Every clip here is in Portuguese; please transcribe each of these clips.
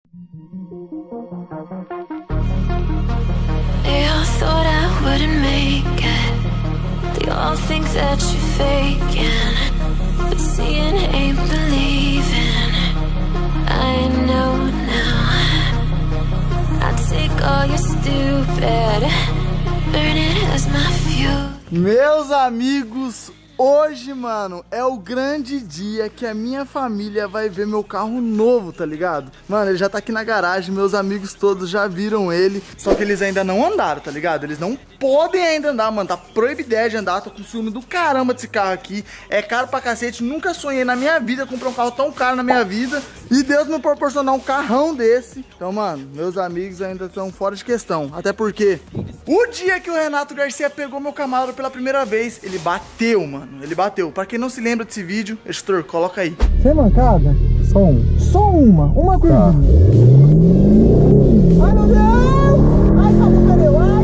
They all thought I wouldn't make it. They all think that you're faking, but seeing ain't believing. I know now. I take all your stupid, burn it as my fuel. Meus amigos, hoje, mano, é o grande dia que a minha família vai ver meu carro novo, tá ligado? Mano, ele já tá aqui na garagem, meus amigos todos já viram ele, só que eles ainda não andaram, tá ligado? Eles não podem ainda andar, mano, tá proibido de andar, tô com ciúme do caramba desse carro aqui, é caro pra cacete, nunca sonhei na minha vida comprar um carro tão caro na minha vida, e Deus me proporcionar um carrão desse. Então, mano, meus amigos ainda estão fora de questão, até porque o dia que o Renato Garcia pegou meu Camaro pela primeira vez, ele bateu, mano, ele bateu. Pra quem não se lembra desse vídeo, editor, coloca aí. Sem mancada? Só um. Só uma coisinha. Tá. Ai, meu Deus! Ai, tá no pneu, ai!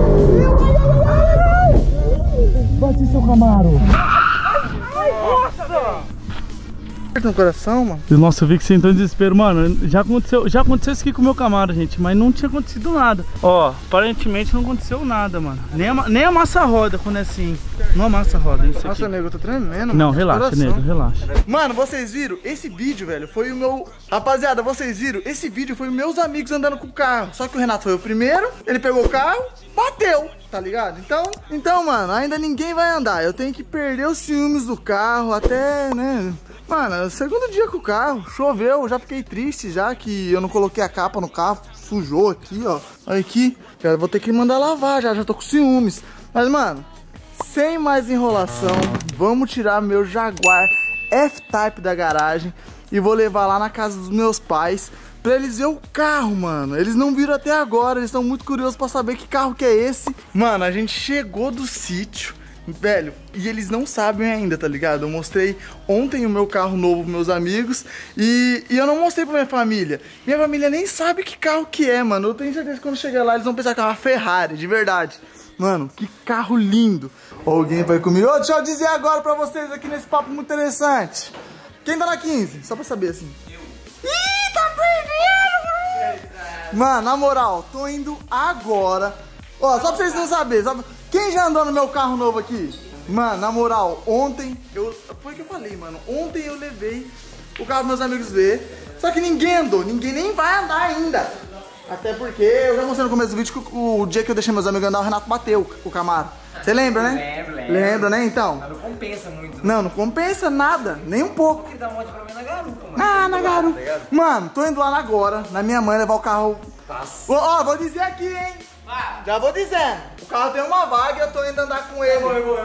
Bate seu Camaro. Ai, nossa! No coração, mano. Nossa, eu vi que você entrou em desespero, mano. Já aconteceu isso aqui com o meu Camaro, gente, mas não tinha acontecido nada. Ó, aparentemente não aconteceu nada, mano. Nem amassa a roda quando é assim. Não amassa a roda, isso aqui. Nossa, nego, eu tô tremendo. Não, relaxa, nego, relaxa. Mano, vocês viram? Esse vídeo, velho, foi o meu... Rapaziada, vocês viram? Esse vídeo foi meus amigos andando com o carro. Só que o Renato foi o primeiro, ele pegou o carro, bateu, tá ligado? Então, mano, ainda ninguém vai andar. Eu tenho que perder os ciúmes do carro até, né... Mano, segundo dia com o carro, choveu, já fiquei triste já que eu não coloquei a capa no carro, sujou aqui, ó. Olha aqui, já vou ter que mandar lavar, já tô com ciúmes. Mas, mano, sem mais enrolação, vamos tirar meu Jaguar F-Type da garagem e vou levar lá na casa dos meus pais pra eles verem o carro, mano. Eles não viram até agora, eles estão muito curiosos pra saber que carro que é esse. Mano, a gente chegou do sítio, velho, e eles não sabem ainda, tá ligado? Eu mostrei ontem o meu carro novo pros meus amigos e eu não mostrei pra minha família. Minha família nem sabe que carro que é, mano. Eu tenho certeza que quando chegar lá eles vão pensar que é uma Ferrari, de verdade. Mano, que carro lindo. Alguém vai comigo? Ô, deixa eu dizer agora pra vocês aqui nesse papo muito interessante. Quem tá na 15? Só pra saber, assim. Ih, tá perdendo! Mano, na moral, tô indo agora. Ó, só pra vocês não saberem, sabe? Quem já andou no meu carro novo aqui? Mano, na moral, ontem foi o que eu falei, mano. Ontem eu levei o carro dos meus amigos ver. Só que ninguém andou, ninguém nem vai andar ainda. Até porque eu já mostrei no começo do vídeo que o dia que eu deixei meus amigos andar, o Renato bateu o Camaro. Você lembra, né? Lembro. Lembra, né? Então. Mas não compensa muito. Né? Não compensa nada, nem um pouco. Porque dá um monte pra mim na garupa, mano. Ah, na garupa. Mano, tô indo lá agora, na minha mãe, levar o carro. Nossa. Ó, vou dizer aqui, hein? Já vou dizendo, o carro tem uma vaga e eu tô indo andar com ele.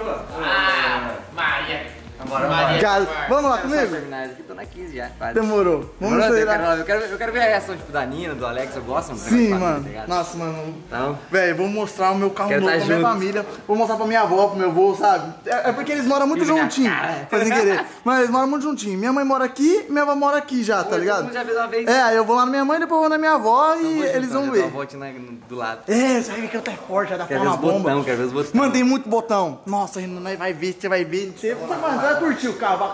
Maria. Agora, Maria. Vamos lá comigo? Aqui, tô na 15 já. Quase. Demorou. Vamos eu quero ver a reação tipo, da Nina, do Alex, eu gosto. Sim, mano. Tá. Nossa, mano. Então, velho, vou mostrar o meu carro novo pra minha família. Vou mostrar pra minha avó, pro meu avô, sabe? É porque eles moram muito juntinho. Foi sem querer. Mas eles moram muito juntinho. Minha mãe mora aqui, minha avó mora aqui já, tá ligado? Já fez uma vez. É, aí eu vou lá na minha mãe, depois vou na minha avó e eles vão ver. Do lado. É, você vai ver que eu tô forte, já dá pra uma bomba. Quero ver os botões. Mano, tem muito botão. Nossa, vai ver, você vai ver. Você vai curtir o carro.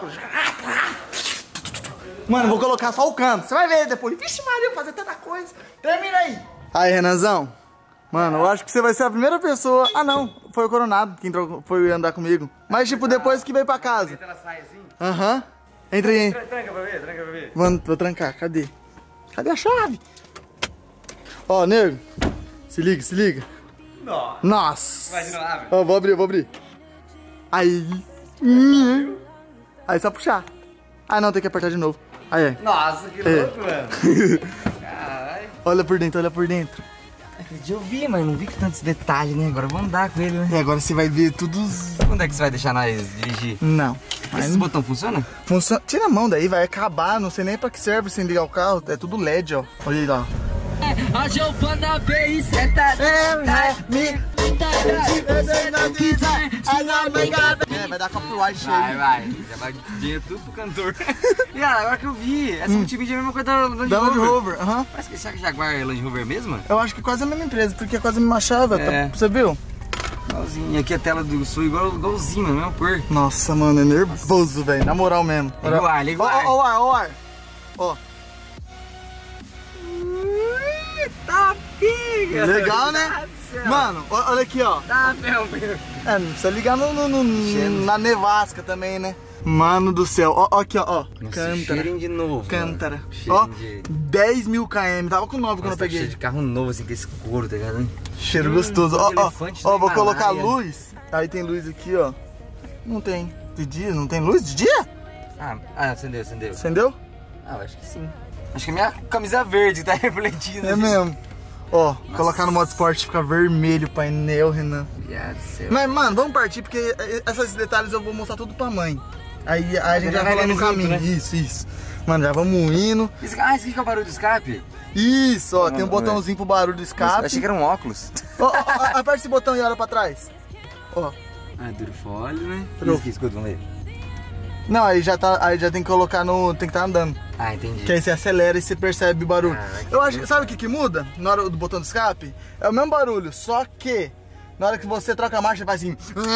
Mano, vou colocar só o canto. Você vai ver depois. Vixe Maria, vou fazer tanta coisa. Termina aí. Aí, Renanzão. Mano, eu acho que você vai ser a primeira pessoa... Ah, não. Foi o Coronado que foi andar comigo. Mas, tipo, depois que veio pra casa. Ela sai assim? Aham. Entra aí. Tranca pra ver. Mano, vou trancar. Cadê? Cadê a chave? Ó, nego. Se liga. Nossa. Imagina lá, velho. Ó, vou abrir. Aí. Aí só puxar. Ah, não, tem que apertar de novo. Aí. Nossa, que louco, mano. Caralho. Olha por dentro. Aquele dia eu vi, mas não vi com tantos detalhes, né? Agora eu vou andar com ele, né? E agora você vai ver tudo. Quando é que você vai deixar nós dirigir? Não. Esse botão funciona? Funciona. Tira a mão daí, vai acabar. Não sei nem pra que serve sem ligar o carro. É tudo LED, ó. Olha aí lá. A Giovana veio e senta. Vai dar copyright cheio. Vai. Já vai dinheiro tudo pro cantor. E agora que eu vi, essa multimídia é a mesma coisa da Land Rover. Aham. Parece que será que Jaguar é Land Rover mesmo? Eu acho que quase a mesma empresa, porque é quase a mesma chave. É. Você viu? Igualzinho. E aqui a tela do Sul igualzinho, a mesma cor. Nossa, mano, é nervoso, velho. Na moral mesmo. Liga o ar. Ó. aqui. Legal, né? Mano, olha aqui, ó. Tá, meu. É, não precisa ligar na nevasca também, né? Mano do céu, ó aqui, ó. Cântara. Cheirinho de novo. Cântara. Cheirinho Ó, de... 10 mil km. Tava com 9 quando eu Tá peguei. cheio de carro novo, assim, com esse couro, tá ligado? Cheiro gostoso. Ó, elefante ó, da vou colocar Himalaia. luz. Aí tem luz aqui, ó. Não tem. De dia? Não tem luz de dia? Acendeu. Acendeu? Ah, eu acho que sim. Acho que a minha camisa verde tá refletindo. É mesmo. Ó, colocar no modo esporte fica vermelho o painel, Renan. Viado do céu. Mas, mano, vamos partir porque esses detalhes eu vou mostrar tudo pra mãe. Aí a gente já vai vai falando no indo junto, caminho. né? Isso. Mano, já vamos indo. Esse aqui que é o barulho do escape? Isso, ó, Não, tem um não, botãozinho pro barulho do Eu escape. achei que era um óculos. Ó, aperta esse botão e olha pra trás. Ó. Durofólio, né? Duro. Isso aqui, escuta, vamos ver. Não, aí já tem que colocar no... Tem que estar andando. Ah, entendi. Que aí você acelera e você percebe o barulho. Caraca, Eu acho que... Sabe o que muda na hora do botão do escape? É o mesmo barulho, só que... Na hora que você troca a marcha, faz assim...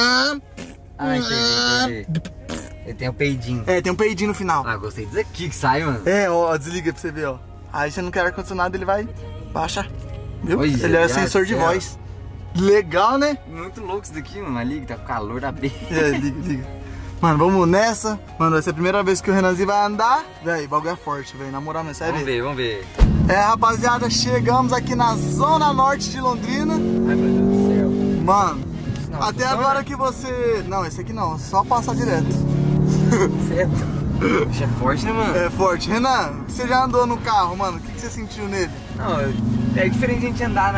Entendi. Ele tem o peidinho. É, tem um peidinho no final. Gostei disso aqui que sai, mano. É, ó, desliga pra você ver, ó. Aí você não quer ar-condicionado, ele vai... Baixa. Viu? Olha, Ele é viado sensor do de céu. voz. Legal, né? Muito louco isso daqui, mano. Ali que tá com calor da beira. É, liga. Mano, vamos nessa. Mano, vai ser a primeira vez que o Renanzinho vai andar. Véi, o bagulho é forte, velho. Na moral, mas Vamos ver. É, rapaziada, chegamos aqui na zona norte de Londrina. Ai, meu Deus do céu. Mano, Não, até funciona? agora que você... Não, esse aqui não, só passar direto. Certo. Bicho é forte, né, mano? É forte. Renan, você já andou no carro, mano? O que você sentiu nele? Não, é diferente a gente andar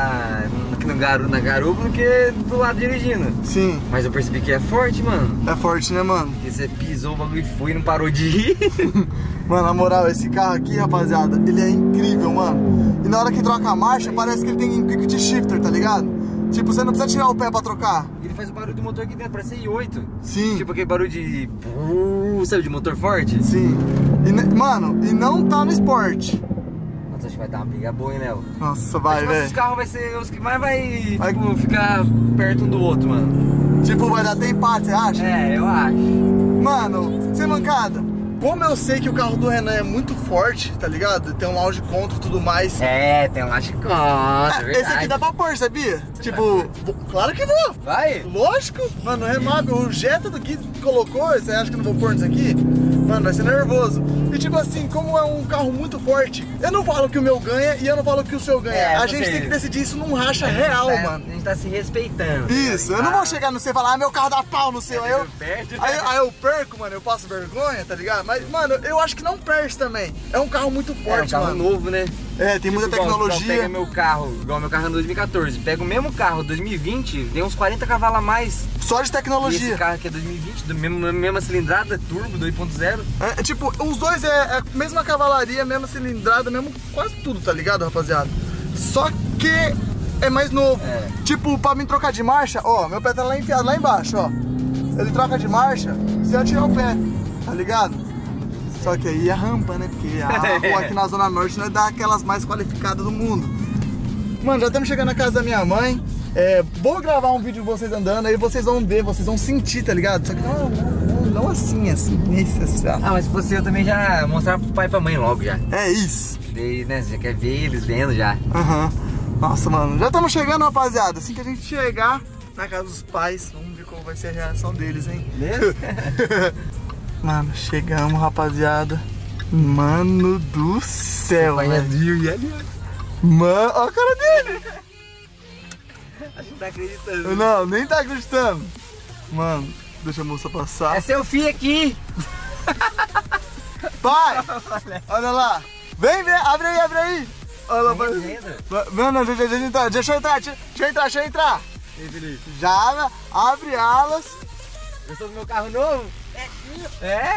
na garupa do que do lado dirigindo. Sim, Mas eu percebi que é forte, mano. é forte, né, mano? Porque você pisou o bagulho e foi e não parou de ir. Mano, na moral, esse carro aqui, rapaziada, ele é incrível, mano. E na hora que troca a marcha, parece que ele tem quick shifter, tá ligado? Tipo, você não precisa tirar o pé pra trocar. Ele faz o barulho do motor aqui dentro, parece i8. Sim. Tipo aquele barulho de... Sabe, de motor forte? Sim. Mano, e não tá no esporte. Nossa, acho que vai dar uma briga boa, hein, Léo? Nossa, vai, Acho que nossos velho. carros vai ser os que mais vai tipo, ficar perto um do outro, mano. Tipo, vai dar até empate, você acha? É, eu acho. Mano, sem mancada. Como eu sei que o carro do Renan é muito forte, tá ligado? Tem um lounge contra e tudo mais. É, tem um laje contra, verdade. Esse aqui dá pra pôr, sabia? Tipo, claro que vou. Vai! Lógico. Mano, o remap, o Jetta do que colocou, você acha que eu não vou pôr nisso aqui? Mano, vai ser nervoso. E tipo assim, como é um carro muito forte, eu não falo que o meu ganha e eu não falo que o seu ganha. É, a gente você- tem que decidir isso num racha real, A mano. gente tá se respeitando. Isso, eu não vou chegar no seu e falar, meu carro dá pau no seu. Aí eu, Perde. aí eu perco, mano, eu passo vergonha, tá ligado? Mas, mano, eu acho que não perde também. É um carro muito É um forte, carro mano. novo, né? É, tem muita Igual, tecnologia. Pega meu carro, igual meu carro em 2014. Pega o mesmo carro 2020, tem uns 40 cavalos a mais. Só de E esse tecnologia. carro aqui é 2020, mesma cilindrada, turbo 2.0. É, tipo, os dois é mesma cavalaria, mesma cilindrada, mesmo quase tudo, tá ligado, rapaziada? Só que é mais novo. É. Tipo, pra mim trocar de marcha, ó, meu pé tá lá enfiado, lá embaixo, ó. Ele troca de marcha se eu tirar o pé, tá ligado? Só que aí é rampa, né? Porque a rua aqui na Zona Norte não é daquelas mais qualificadas do mundo. Mano, já estamos chegando na casa da minha mãe. Vou gravar um vídeo de vocês andando, aí vocês vão ver, vocês vão sentir, tá ligado? Só que não assim, assim. Ah, mas se fosse eu também já mostrava pro pai e pra mãe logo já. É isso. Daí, né, você já quer ver eles vendo já. Aham. Nossa, mano, já estamos chegando, rapaziada. Assim que a gente chegar na casa dos pais, vamos ver como vai ser a reação deles, hein? Beleza? Mano, chegamos, rapaziada. Mano do céu, velho. Mano, olha a cara dele. A gente tá acreditando. Não, nem tá acreditando. Mano, deixa a moça passar. É seu filho aqui! Pai, olha lá. Vem, abre aí. Olha lá, pai. Mano, deixa eu entrar. Ei, Felipe, Já abre alas. gostou do meu carro novo? É?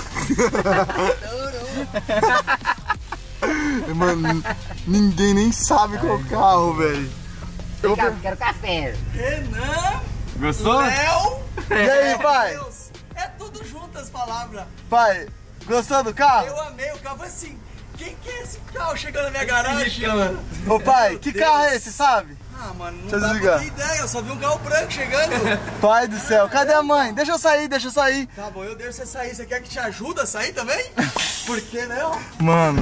Mano, ninguém nem sabe qual carro, velho. Quero café. Renan, Gostou? Léo, E aí, pai? Deus, é tudo junto as palavras. Pai, gostou do carro? Eu amei o carro, assim, quem que é esse carro chegando na minha garagem? Ô pai, que carro é esse, sabe? Ah, mano, não Deixa eu dá desligar. pra ter ideia, eu só vi um carro branco chegando. Pai do céu, cadê a mãe? Deixa eu sair. Tá bom, eu deixo você sair, você quer que te ajude a sair também? Por que não? Mano,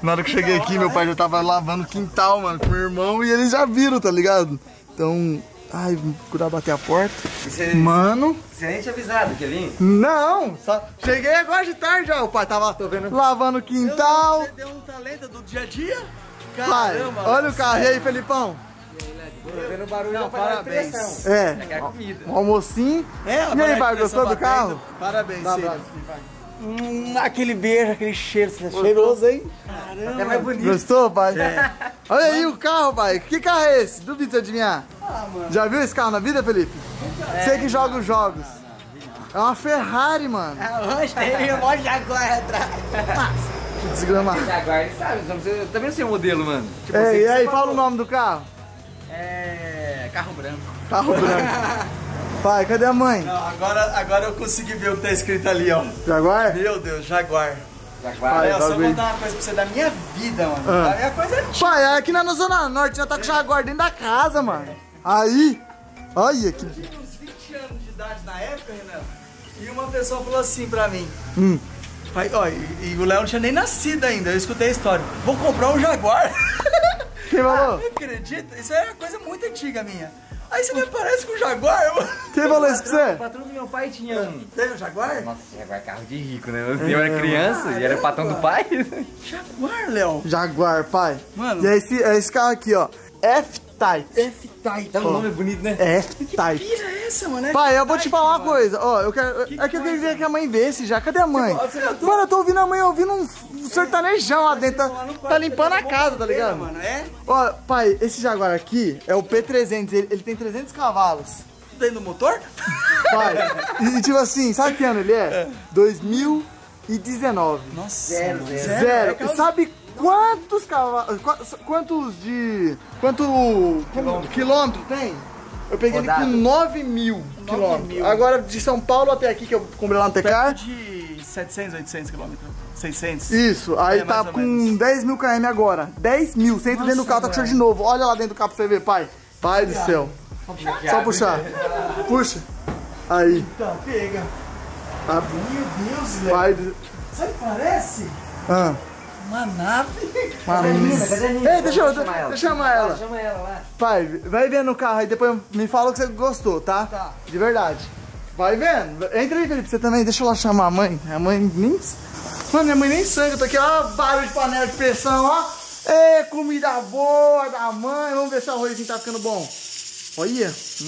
Na hora que eu cheguei aqui, meu pai já tava lavando o quintal, mano, com o meu irmão, e eles já viram, tá ligado? Então, ai, vou procurar bater a porta. Mano... Você nem tinha avisado que ia vir? Não, só cheguei agora de tarde já, o pai tava lavando o quintal. Deu um talento do dia a dia? Pai, Caramba. olha o carro, e aí, Felipão? Tô vendo o barulho, Não, parabéns. É, É comida. um almocinho. É, E aí, pai, gostou do batendo. carro? Parabéns, Dá um filho. abraço. Aquele beijo, aquele cheiro, cheiroso, hein? É mais bonito. Gostou, pai? Olha aí o carro, pai. Que carro é esse? Duvido de adivinhar. Já viu esse carro na vida, Felipe? Você que joga os jogos. É uma Ferrari, mano. Hoje tem um monte de Jaguar atrás. Que desgramado. Jaguar, ele sabe, eu também não sei o modelo, mano. Tipo, É, sei e que aí, você fala falou. o nome do carro. É... carro branco. Carro branco. Pai, cadê a mãe? Não, agora eu consegui ver o que tá escrito ali, ó. Jaguar? Meu Deus, Jaguar. Jaguar. Vai, Olha, só bagulho. vou contar uma coisa pra você da minha vida, mano. Ah. A minha coisa é Pai, aqui na Zona Norte já tá com Jaguar dentro da casa, mano. Aí, olha que... tinha uns 20 anos de idade na época, Renan. E uma pessoa falou assim pra mim. Pai, ó, e o Léo não tinha nem nascido ainda, eu escutei a história. Vou comprar um Jaguar. Quem falou? Não acredita? Isso é uma coisa muito antiga minha. Aí você me parece com um Jaguar, mano. Quem falou isso pra O você? patrão do meu pai tinha um. Tem um Jaguar? Nossa, Jaguar é carro de rico, né? Eu era criança e era patrão do pai. Jaguar, Léo. Jaguar, pai. Mano. E é esse carro aqui, ó. F-Type. F-Type. Dá um nome bonito, né? F-Type. Pira é essa, mano? Pai, eu vou te falar uma coisa. Ó, eu quero. É que eu queria que a mãe visse já. Cadê a mãe? Mano, eu tô ouvindo a mãe ouvindo um sertanejão lá dentro. Tá limpando a casa, tá ligado? Mano, é? Ó, pai, esse Jaguar aqui é o P300. Ele tem 300 cavalos. Dentro do motor? Pai, e tipo assim, sabe que ano ele é? 2019. Nossa. Zero. Zero. E sabe quantos cavalos. Quantos quilômetros tem? Eu peguei ele com Rodado. 9 mil quilômetros. Agora de São Paulo até aqui, que eu comprei lá no Tecar. De 700, 800 quilômetros. 600. Isso, aí É, tá mais ou com menos. 10 mil km agora. 10 mil. Você entra dentro do carro, tá com cheiro de novo. Olha lá dentro do carro pra você ver, pai. Pai do céu. Só puxar. Puxa. Aí. Tá, pega. Tá. Meu Deus, Léo. Pai do... Sabe o que parece? Ah. Uma nave. Cadê a Nina? Ei, deixa eu chamar ela. Chama ela lá. Pai, vai vendo no carro aí, depois me fala o que você gostou, tá? Tá. De verdade. Vai vendo. Entra aí, Felipe, você também. Deixa eu lá chamar a mãe. A mãe nem... Mano, minha mãe nem sangue. Eu tô aqui, ó, barulho de panela de pressão, ó. Ê, comida boa da mãe. Vamos ver se o arrozinho tá ficando bom. Olha.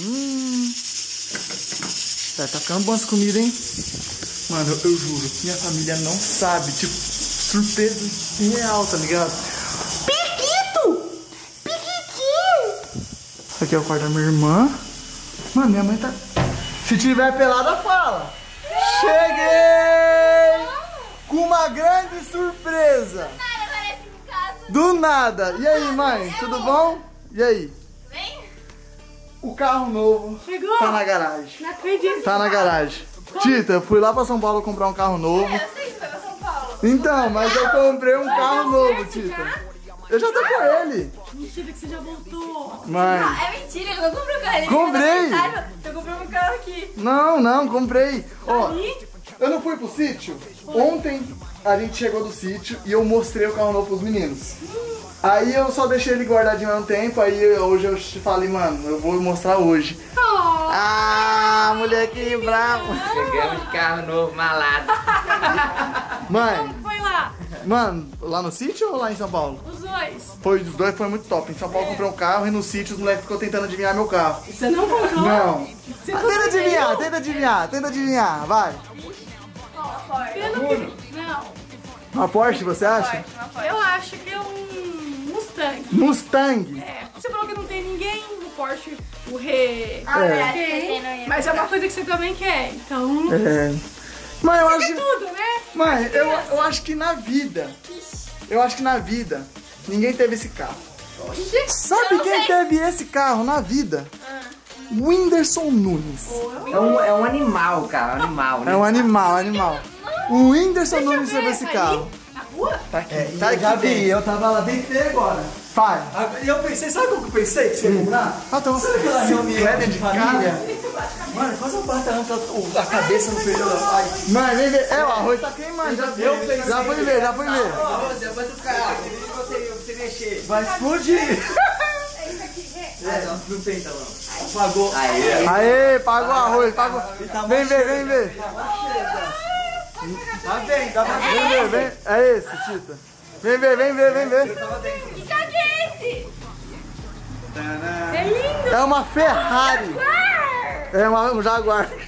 Tá ficando boa essa comida, hein? Mano, eu juro, minha família não sabe. Tipo, surpresa real, tá ligado? Piquito! Piquitinho! Aqui é o quarto da minha irmã. Mano, minha mãe tá... Se tiver pelada, fala. Cheguei! Com uma grande surpresa. Do nada. E aí, mãe? Tudo bom? E aí? Vem. O carro novo Chegou? tá na garagem. Não acredito. Tá na garagem. Tita, eu fui lá pra São Paulo comprar um carro novo. Eu sei que foi pra São Paulo. Então, mas eu comprei um carro novo, Tita. Eu já tô com ele. Mentira que você já voltou. Mãe. Não, é mentira, eu não comprei o carro. Ele Comprei. me mandou mensagem, eu comprei um carro aqui. Não, comprei. Ó, Aí, eu não fui pro sítio. Ontem a gente chegou do sítio e eu mostrei o carro novo pros meninos. Aí eu só deixei ele guardadinho há um tempo, aí hoje eu falei, mano, eu vou mostrar hoje. oh, Ah, molequinho bravo. Chegamos de carro novo, malado. Mãe, foi lá, mano, lá no sítio ou lá em São Paulo? os dois. Os dois foi muito top. Em São Paulo eu comprei um carro e no sítio os moleques ficou tentando adivinhar meu carro. Você não comprou? Não. Você Ah, conseguiu? tenta adivinhar, vai. Eu não. Uma Porsche, você acha? Eu acho que é um Mustang. Mustang. É, você falou que não tem ninguém no Porsche, o Rê. É. Tem, mas é uma coisa que você também quer, então... É. Mãe, eu acho. Tudo, né? Mãe, eu acho que na vida. Eu acho que na vida ninguém teve esse carro. Sabe quem teve esse carro na vida? Whindersson Nunes. É um animal, cara. Animal, né? É um animal. O Whindersson Nunes teve esse Aí, carro. na rua? Tá aqui, E tá eu já aqui. vi, eu tava lá dentro agora. Pai. E eu pensei, sabe o que eu pensei que você ia comprar? Ah, então Sabe aquela reunião de família? Mano, quase eu bato a cabeça no feijão da pai. Mano, vem ver. É, o arroz tá queimando. Já foi ver, já foi ver. Depois tu ficar, você mexer. Vai explodir. Não tenta, não. Apagou. Aê, pagou o arroz, pagou. Vem ver, vem ver. Tá bem, tá bem. Vem ver, vem. É esse, Tita. Vem ver, vem ver, vem ver. Que carro é esse? É lindo! É uma Ferrari. É um Jaguar. Que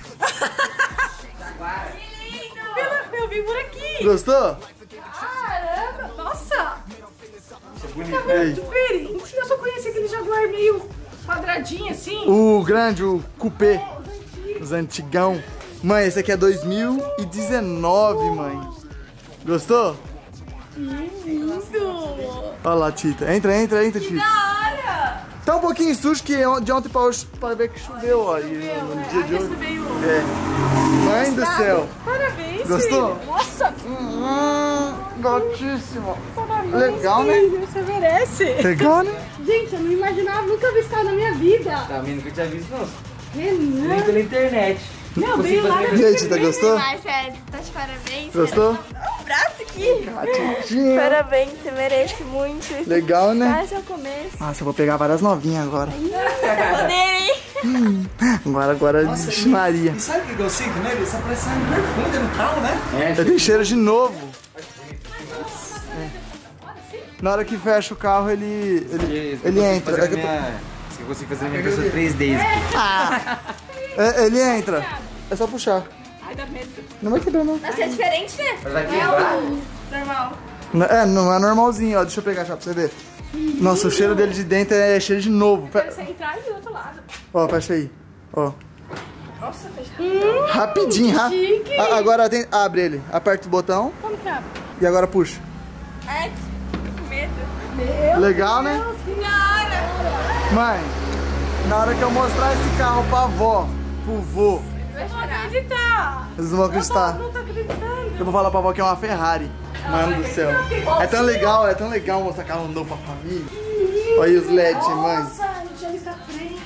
lindo! Eu vim por aqui! Gostou? Caramba! Nossa! E aí? Diferente! Eu só conheci aquele Jaguar meio quadradinho assim. O grande, o Coupé. Os antigão. Mãe, esse aqui é 2019, mãe. Gostou? Que lindo! Olha lá, Tita. Entra, Tita. Da hora! Tá um pouquinho sujo que de ontem pra hoje, pra ver que choveu, ó. No dia de hoje. É. Mãe do céu. Parabéns, Gostou? filho. Nossa! Gatíssimo. Parabéns, Legal, né? filho. Você merece! Legal, né? Gente, eu não imaginava, nunca vi esse carro na minha vida! Tá vendo que eu tinha visto, não? Renan! Nem pela internet. Meu, veio lá na E aí, Tita, gostou? Marcelo, tá de parabéns. Gostou? Um braço aqui. Titinha. Parabéns, você merece muito. Legal, né? Faz o começo. Nossa, eu vou pegar várias novinhas agora. Poder, hein? Agora de Maria. E sabe o que eu sinto nele? Essa pressão de perfume no carro, né? Eu tenho cheiro de novo. Na hora que fecha o carro, ele entra. Eu consigo fazer a minha impressora 3D aqui. Ele entra. É só puxar. Ai, dá medo. Não vai quebrar, não. Nossa, é diferente, né? Vai quebrar? Normal. Não é normalzinho, ó. Deixa eu pegar já pra você ver. Nossa, o cheiro dele de dentro é cheiro de novo. Você entrar e do outro lado. Ó, fecha aí. Ó. Nossa, fecha. Rapidinho, chique. Agora abre ele. Aperta o botão Como que abre? e agora puxa. Ai, que medo. Meu Legal, né? Deus, que da hora. Mãe, na hora que eu mostrar esse carro pra avó, pro vô, Eu vou acreditar. eles não vão acreditar. Não tô acreditando. Eu vou falar pra avó que é uma Ferrari. Mano do céu. É tão legal mostrar carro novo pra família. Olha aí os LEDs, mãe. Nossa, já está frente.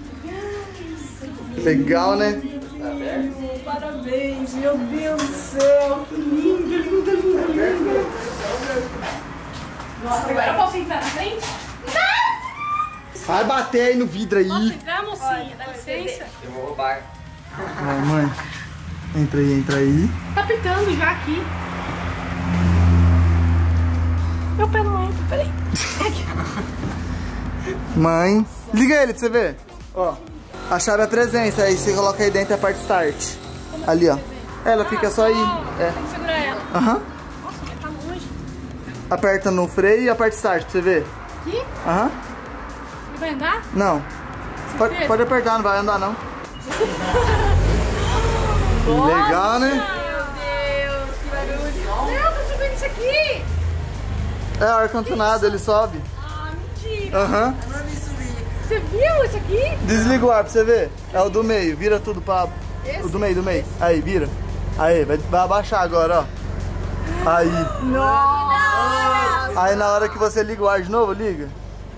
Legal, né? Parabéns, meu Deus do céu. Que lindo, lindo, lindo, lindo. Nossa, agora eu posso entrar na frente? Vai bater aí no vidro Posso aí. entrar, mocinha? Dá licença. Eu vou roubar. Vai, mãe. Entra aí. Tá pitando já aqui. Meu pé não entra, peraí. Mãe. Liga ele pra você ver. Ó. A chave é presença, aí você coloca aí dentro e aperta start. Ali, ó. Ela fica só aí. É. Tem que segurar ela. Aham. Nossa, vai tá longe. Aperta no freio e aperta start pra você ver. Aqui? Aham. Ele vai andar? Não. Pode apertar, não vai andar não. Legal, né? Meu Deus, que barulho. Não, tô subindo isso aqui. É ar-condicionado, ele sobe. Ah, mentira. Aham. Você viu isso aqui? Desliga o ar pra você ver. É o do meio, vira tudo pra... O do meio. Aí, vira. Aí, vai abaixar agora, ó. Aí. Nossa. Aí na hora que você liga o ar de novo, liga.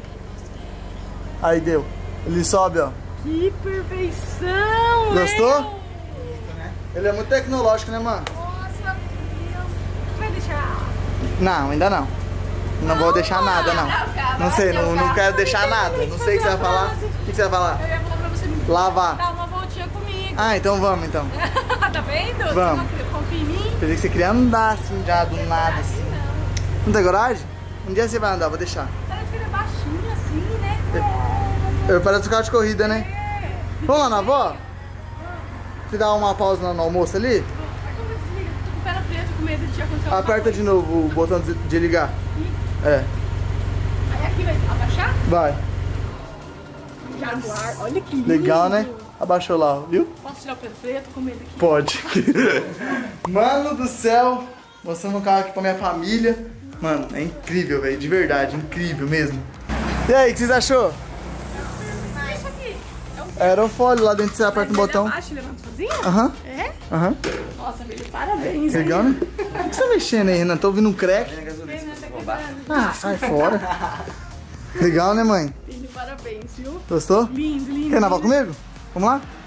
Aí deu. Ele sobe, ó. Que perfeição. Gostou? hein? Ele é muito tecnológico, né, mano? Nossa, meu Deus. Vai deixar... Não, ainda não. Não vou deixar nada, não. Não sei, não quero deixar nada. Não sei o que você vai falar. O que você vai falar? Eu ia falar pra você Lavar. dar uma voltinha comigo. Ah, então vamos, então. Tá vendo? Vamos. Você confia em mim? Pensei que você queria andar assim, já do nada, assim. Não tem coragem? Um dia você vai andar, vou deixar. Parece que ele é baixinho assim, né? Eu pareço um carro de corrida, né? Vamos lá na avó? Você dá uma pausa no almoço ali? Ai, como eu desligo? Tô com o pé na frente, com medo de acontecer alguma Aperta de novo o botão de ligar. É, Aí aqui vai abaixar? vai. Jaguar, olha que lindo. Legal, né? Abaixou lá, viu? Posso tirar o pé da frente? Tô com medo aqui. Pode. Mano do céu, mostrando um carro aqui pra minha família. Mano, é incrível, velho, de verdade, incrível mesmo. E aí, o que vocês achou? Isso aqui. Aerofólio, lá dentro você aperta o botão. Ele abaixa e levanta sozinho? Aham, É? aham. Nossa, filho, parabéns. Legal, né? O que você tá mexendo aí, Renan? Tô ouvindo um crack. Ah, sai fora. Legal, né, mãe? Filho, parabéns, viu? Gostou? Lindo, lindo. Quer navar comigo? Vamos lá?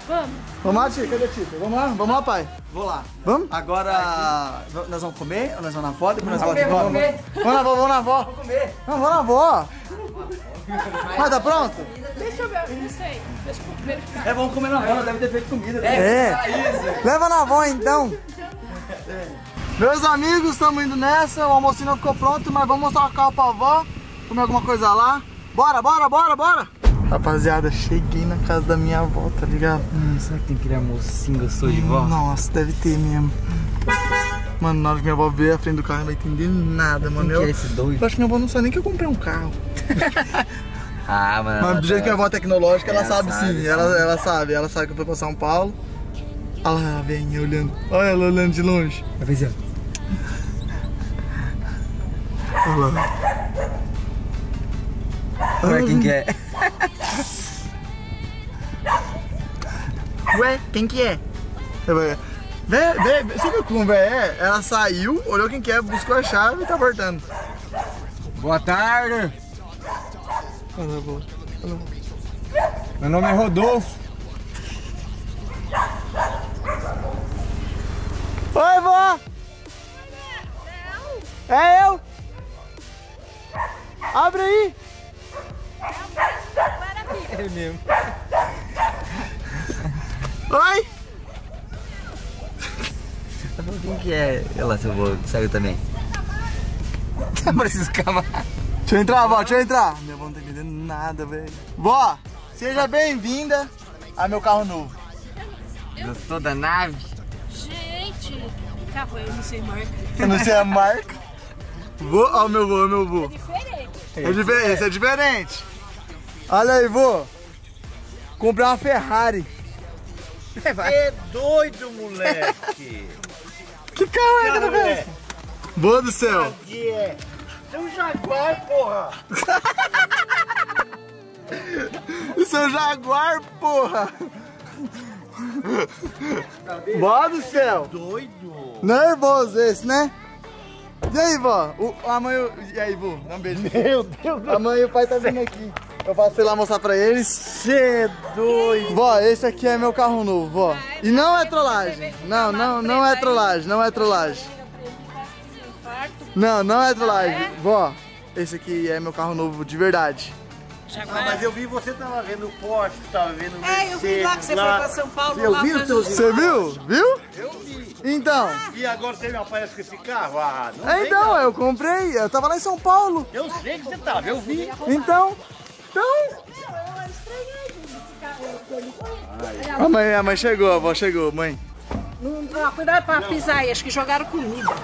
Vamos. Vamos lá, Tito? Cadê Tito? Vamos lá, pai. Vou lá. Vamos? Agora, nós vamos comer ou nós vamos na avó? Depois nós Vamos na avó, vamos na avó. Vamos comer. Não, vamos na avó. Mas tá pronto? Deixa eu ver, não sei. Deixa eu verificar. É, vamos comer na avó, ela deve ter feito comida. Leva na avó então. Meus amigos, estamos indo nessa. O almoço não ficou pronto, mas vamos mostrar o carro pra avó. Comer alguma coisa lá. Bora. Rapaziada, cheguei na casa da minha avó, tá ligado? Será que tem aquele almocinho gostoso de vó? Nossa, deve ter mesmo. Mano, na hora que minha avó ver a frente do carro, não vai entender nada, mano. Quem que é esse doido? Eu acho que minha avó não sabe nem que eu comprei um carro. Ah, mano. Mas do jeito que minha avó é tecnológica, ela Ela sabe sabe, sim. sim. Ela sabe que eu fui pra São Paulo. Olha lá, a velhinha olhando. Olha ela olhando de longe. Vai ver. Olha lá. Ué, quem que é? Ué, quem que é? Vê, você viu como é? Ela saiu, olhou quem que é, buscou a chave e tá voltando. Boa tarde. Olha lá, boa. Meu nome é Rodolfo. Oi, vó! É eu! Abre aí! É mesmo. Oi! Quem que é? Olha lá, seu avô saiu também. Preciso calmar. Deixa eu entrar, vó, deixa eu entrar. Minha avó não tá entendendo nada, velho. Vó, seja bem-vinda a meu carro novo. Gostou da nave? Gente, que carro eu não sei marca. Eu não sei a marca. Vô, ó, meu vô. Diferente. É diferente, esse é diferente. Olha aí, vô. Comprei uma Ferrari. É doido, moleque! Que carro é aquele, velho? Vô do céu. Que é? É um Jaguar, porra! Isso é um Jaguar, porra. Vó do céu. Doido! Nervoso esse, né? E aí, vó? A mãe... E aí, vô? Dá um beijo. Meu Deus! A mãe e o pai tá vindo aqui. Eu passei lá mostrar pra eles. Você é doido! Vó, esse aqui é meu carro novo, vó. E não é trollagem. Não é trollagem, não é trollagem. Não é trollagem. Vó, esse aqui é meu carro novo de verdade. Ah, mas eu vi você tava vendo o Porsche, tava vendo o Mercedes. Eu vi lá que você foi pra São Paulo. Eu lá vi pra os teus Você viu? Viu? Eu vi. Então. E agora você me aparece com esse carro? Ah, não vem, Então, não. eu comprei. Eu tava lá em São Paulo. Eu sei que você tava, eu vi. Então. A mãe chegou, a avó chegou, mãe. Cuidado pra pisar aí, acho que jogaram comida.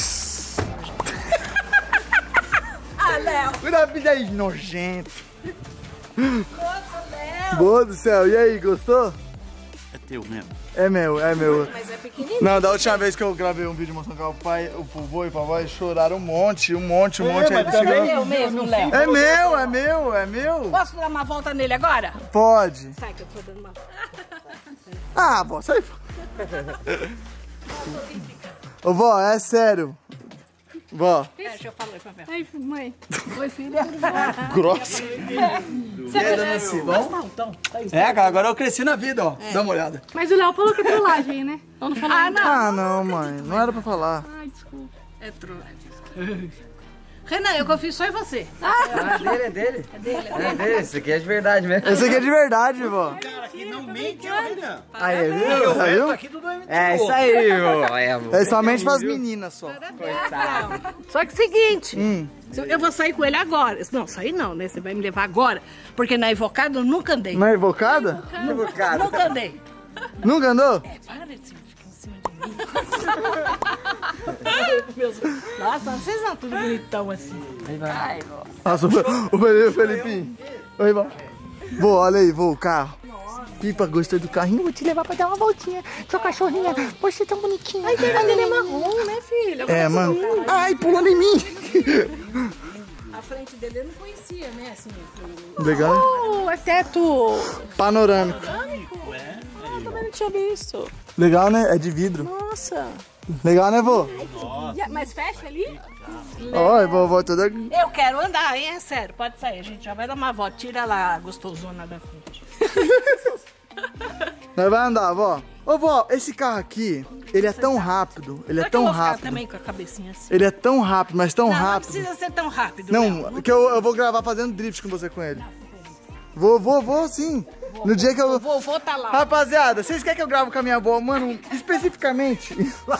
Léo. Cuidado, pisa aí, nojento. Nossa, Léo. Boa do céu, e aí, gostou? É teu mesmo. É meu. Mas é pequenininho. Não, da última vez que eu gravei um vídeo mostrando o pai, o vô e o papai choraram um monte. Aí mas também Eu mesmo, Léo. É meu. Posso dar uma volta nele agora? Pode. Sai que eu tô dando uma... Ah, vó, sai. Ô, vó, é sério. Vó. Deixa eu falar pra ver. Ai, mãe. Oi, filha. Grossa. É, cara, agora eu cresci na vida, ó. Dá uma olhada. Mas o Léo falou que é trollagem, né? Então não falou nada. Ah, não, mãe. Não era pra falar. Ai, desculpa. É trollagem. Renan, eu confio só em você. É dele. É dele. Esse aqui é de verdade mesmo. Esse aqui é de verdade, vó. Cara, que não mente, ó, Renan. Aí, viu? Tá, viu? Aqui tudo é É isso aí, vô. É somente pras meninas só. Só que seguinte, eu vou sair com ele agora. Não, sair não, né? Você vai me levar agora. Porque na Invocada eu nunca andei. Na invocada? Nunca andei. Nunca andou? É, para de ficar em cima de mim. Nossa, vocês são tudo bonitão assim. Ai, Nossa, o Felipinho. Oi, vó. Vô, olha aí, vô, o carro. Pipa, gostei do carrinho, vou te levar pra dar uma voltinha. Seu cachorrinho, poxa, tão bonitinho. A internet dele é marrom, né, filha? É, mano. Ai, pulando em mim. a frente dele eu não conhecia, né? Assim, Legal, né? É teto Panorâmico. Eu também não tinha visto. Legal, né? É de vidro. Nossa. Legal, né, vô? Mas fecha ali? Ó, vovó toda... eu quero andar, hein? É sério, pode sair. A gente já vai dar uma volta. Tira lá a gostosona da frente. Nós vai andar, vó. Ô, vó, esse carro aqui, ele é tão rápido. Ele é tão rápido. Também com a cabecinha assim. Ele é tão rápido, mas tão Não rápido. precisa ser tão rápido. Não, que eu vou gravar fazendo drift com você com ele. Vou sim. No dia que eu... Vou tá lá. Rapaziada, vocês querem que eu grave com a minha avó? Mano, especificamente.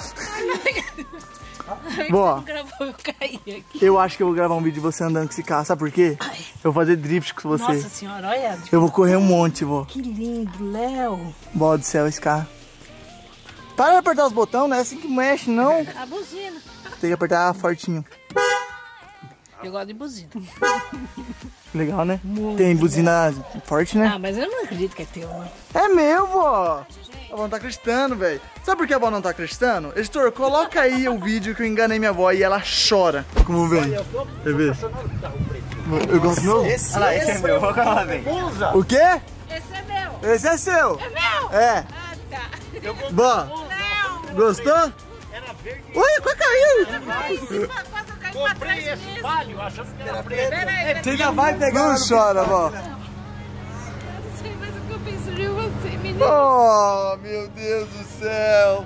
Vó, Eu caí aqui. eu acho que eu vou gravar um vídeo de você andando com esse carro. Sabe por quê? Eu vou fazer drift com você. Nossa senhora, olha. Eu vou correr um monte, vó. Que lindo, Léo. Vó do céu, esse carro. Para de apertar os botões, não é assim que mexe, não. A buzina. Tem que apertar fortinho. Eu gosto de buzina. Legal, né? Tem buzina forte, né? Ah, mas eu não acredito que é teu, né? É meu, vó. A vó não tá acreditando, velho. Sabe por que a vó não tá acreditando? Editor, coloca aí o vídeo que eu enganei minha avó e ela chora. Como vem? Quer ver? Eu gosto do meu? Olha lá, esse é meu. Vou lá, vem. O quê? Esse é meu. Esse é seu. É meu. É. Ah, tá. Vó, Não. gostou? Era verde. Ui, quase caiu. Quase eu caí pra trás Comprei esse mesmo. palho achando que era preto. Peraí. Você já vai pegar. Não chora, vó. Eu não sei mais o que eu penso de você, menino. Oh, meu Deus do céu.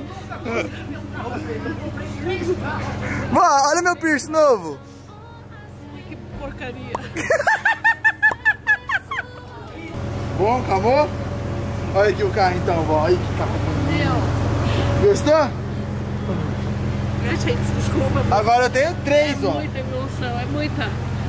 Vó, olha meu piercing novo. Que porcaria. Bom, acabou? Olha aqui o carro então, vó. Olha que carro bonito. Gostou? Gente, desculpa. Agora eu tenho 3, ó. Muita emoção, é muita.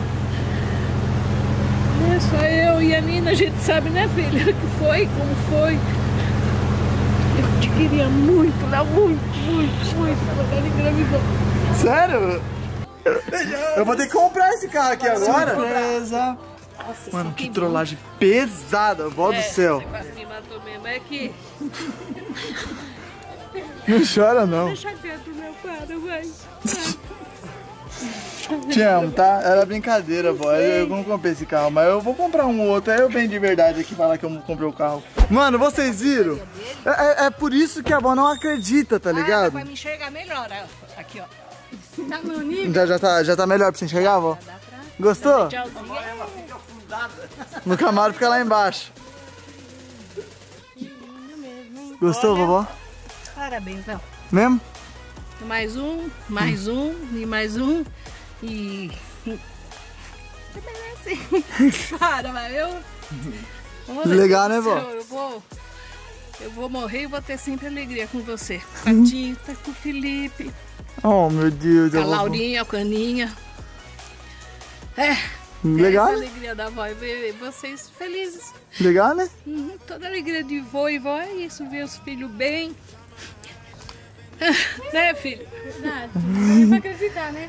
Não é só eu e a Nina, a gente sabe, né, filha? Que foi, como foi. Eu te queria muito, Léo, muito, quando ela engravidou. Sério? Eu vou ter que comprar esse carro aqui agora. Surpresa. Mano, que trollagem pesada, vó do céu. Você quase me matou mesmo, é que... Não chora, não. Deixa quieto, meu cara, vai. Te amo, tá? Era brincadeira, vó. Eu não comprei esse carro, mas eu vou comprar um outro. Aí eu venho de verdade aqui falar que eu comprei o carro. Mano, vocês viram? É por isso que a vó não acredita, tá ligado? Vai me enxergar melhor, ó. Aqui, ó. Tá no nível? Já tá melhor pra você enxergar, vó? Gostou? Tchauzinho. No Camaro fica lá embaixo. Gostou, vovó? Parabéns, Léo. Mesmo? Mais um, e mais um. E... Você merece. Para, mas eu... Olha, Legal, né, vó? Eu vou morrer e vou ter sempre alegria com você. Com a Tita, com o Felipe, Oh, meu Deus. com a Laurinha, com a Aninha. Legal, Essa né? alegria da avó e ver vocês felizes. Legal, né? Toda alegria de vô e vó é isso, ver os filhos bem. Né, filho? Verdade. Não vai acreditar, né?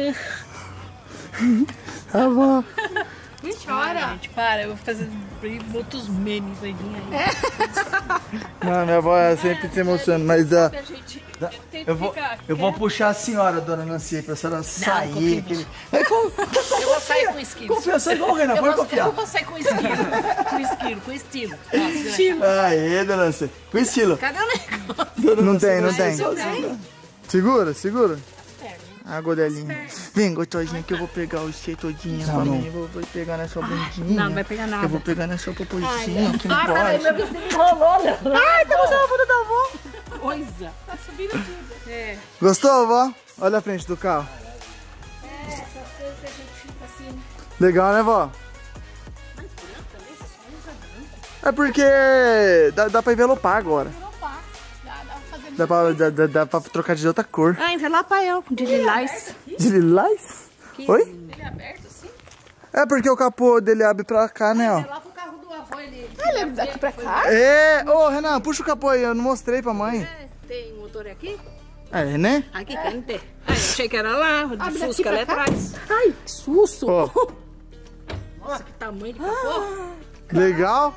A vó. Nem chora. Gente, para, eu vou fazer outros memes doidinhos aí. Mano, minha avó sempre se emociona, mas A gente tem que eu vou puxar a senhora, dona Nancy, pra senhora sair. Aquele... Eu vou sair com esquilo. Confiança igual o Renan, pode confiar. Eu vou sair com esquilo. Com estilo. Nossa, Aê, dona Nancy. Com estilo. cadê o negócio? Não tem, não tem. Não tem? Segura. A godelinha. Vem, gostosinha, que eu vou pegar o C todinho pra mim. Eu vou pegar na sua bundinha. Não, não vai pegar nada. Eu vou pegar na sua popozinha, que não Peraí, pode. meu vestido enrolou, né? Ai, tá mostrando a bunda da avó. Coisa. Tá subindo tudo. É. Gostou, vó? Olha a frente do carro. Essas coisas que a gente fica assim. Legal, né, vó? É porque dá pra envelopar agora. Dá pra trocar de outra cor. Ah, envelopa eu, de lilás. De lilás? Oi? Ele é aberto assim? É porque o capô dele abre pra cá, né, ó. Envelopa o carro do avô, ele... Ele é daqui pra cá? É, ô Renan, puxa o capô aí, eu não mostrei pra mãe. Tem motor aqui? É, né? Aqui tem. Ah, eu achei que era lá, de Abre Fusca daqui ali pra cá. atrás. Ai, que susto. Ó, Nossa, que tamanho de capô. legal.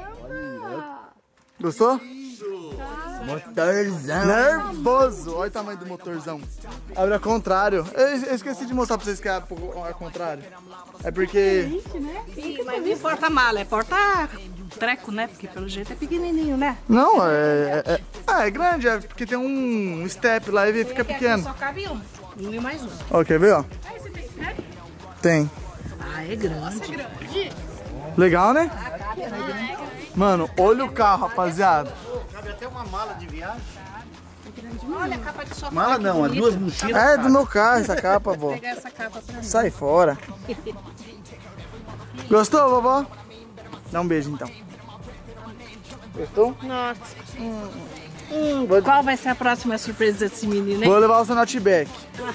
Gostou? Motorzão. Nervoso. Olha o tamanho do motorzão. Abre ao contrário. Eu esqueci de mostrar pra vocês que é ao contrário. É porque... Sim, mas não importa mala, é porta-treco, né? Porque pelo jeito é pequenininho, né? Não, é grande, é porque tem um step lá e fica pequeno. Só cabe um e mais um. Ó, quer ver, ó? Tem. Ah, é grande. Legal, né? Mano, olha o carro, rapaziada. Cabe até uma mala de viagem. Olha a capa de sofá. Mala não, as duas mochilas. É do meu carro essa capa, vó. Vou pegar essa capa pra mim. Sai fora. Gostou, vovó? Dá um beijo, então. Gostou? Nossa. Qual vai ser a próxima surpresa desse menino, hein? Vou levar você no Outback.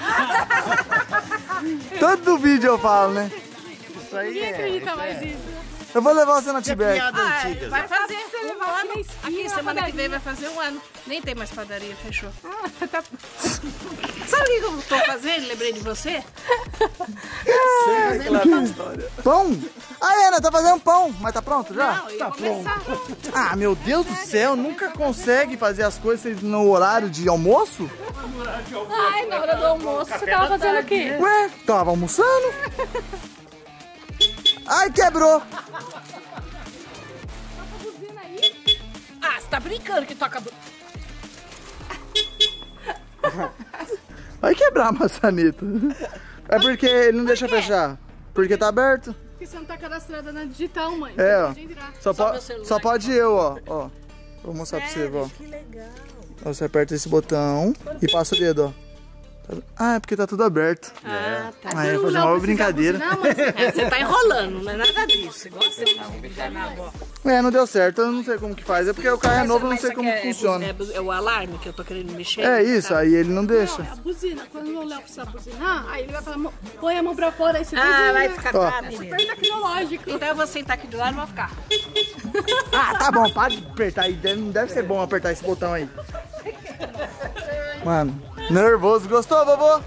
Todo vídeo eu falo, né? Isso aí Ninguém acredita mais nisso. Eu vou levar você no Outback. piada antiga. Vai fazer um ano. na esquina, Aqui, semana que vem vai fazer um ano. Nem tem mais padaria, fechou. Sabe o que eu tô fazendo? Lembrei de você? Pão? Ah, Ana, tá fazendo pão. Mas tá pronto já? Não, eu ia começar. Ah, meu Deus do céu. Nunca consegue fazer as coisas no horário de almoço? Ai, na hora do almoço, você tava fazendo o quê? Ué, tava almoçando. Ai, quebrou. Ah, você tá brincando que toca... Vai quebrar a maçaneta. É porque ele não deixa fechar. Porque tá aberto. Porque você não tá cadastrada na digital, mãe. É, ó. Pode entrar. Só pode eu, ó. Vou mostrar pra você, ó. Que legal. Você aperta esse botão e passa o dedo, ó. Ah, é porque tá tudo aberto. Ah, tá. Ah, eu vou fazer uma brincadeira. Não, mas você tá enrolando, não é nada disso. Igual você tá enganando a avó. É, não deu certo, eu não sei como que faz. É porque o carro é novo, eu não sei como que funciona. É o alarme que eu tô querendo mexer? É isso, tá? aí ele não Não, deixa. é a buzina. Quando o Léo precisar buzinar, aí ele vai falar, põe a mão pra fora, aí você Ah, buzina. vai ficar Ó. caro, menino. Super tecnológico. Então eu vou sentar aqui do lado e vou ficar. Ah, tá bom, para de apertar aí. Não deve ser bom apertar esse botão aí. Mano, nervoso. Gostou, vovô?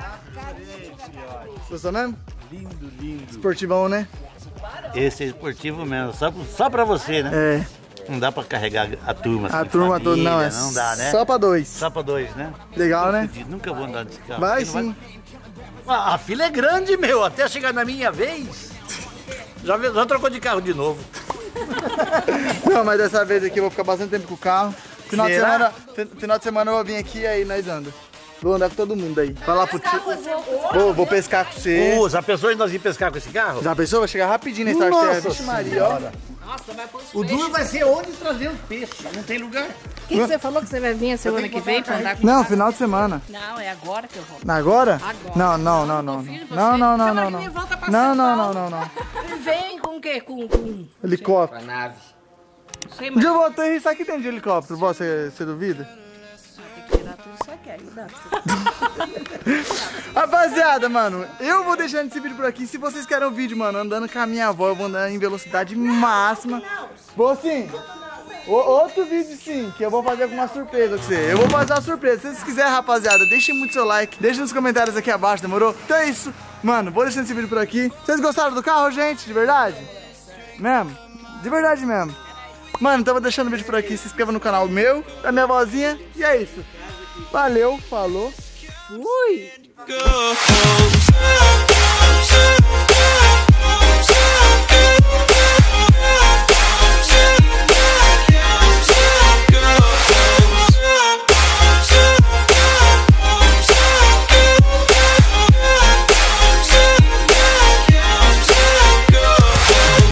Gostou mesmo? Lindo, lindo. Esportivão, né? Esse é esportivo mesmo, só pra você, né? É. Não dá pra carregar a turma assim, A turma toda, família, não, é não dá, né? só pra dois. Só pra dois, né? Legal, né? Fudido, nunca vou andar desse carro. Vai Porque não sim. A fila é grande, meu, até chegar na minha vez. Já trocou de carro de novo. Não, mas dessa vez aqui eu vou ficar bastante tempo com o carro. Final de Será? semana eu vou vir aqui e aí nós andamos. Vou andar com todo mundo aí. Falar pro tio. Vou pescar com você. Já pensou em nós ir pescar com esse carro? Já pensou? Vai chegar rapidinho na Start Terra. Vixe Maria, ó. Nossa, vai pôr os O duro vai ser onde trazer os peixes, não tem lugar. O que você falou que você vai vir a semana que vem pra andar com Não, final de semana. Não, é agora que eu vou. Agora? Agora. Não. Confio em você. Não. Semana que vem volta pra Não, São não. Paulo. Vem com o quê? Com... Helicóptero. nave. Sei Um mais. dia eu vou aterrissar aqui dentro de helicóptero. Você duvida? Tem que tirar tudo isso aqui, aí dá pra você. Rapaziada, mano, eu vou deixando esse vídeo por aqui. Se vocês querem o vídeo, mano, andando com a minha avó, eu vou andar em velocidade máxima. Vou sim. Outro vídeo sim, que eu vou fazer alguma surpresa com você. Eu vou fazer uma surpresa. Se vocês quiserem, rapaziada, deixem muito seu like. Deixem nos comentários aqui abaixo, demorou? Então é isso. Mano, vou deixando esse vídeo por aqui. Vocês gostaram do carro, gente? De verdade? Mesmo? De verdade mesmo. Mano, então vou deixando o vídeo por aqui. Se inscreva no canal meu, da minha vozinha. E é isso. Valeu, falou. Fui! Go.